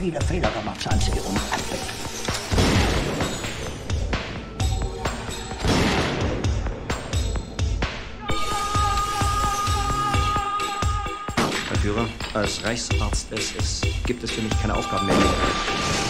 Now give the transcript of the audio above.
viele Fehler gemacht, als Sie Ihren Anblick. Herr Führer, als Reichsarzt SS gibt es für mich keine Aufgaben mehr.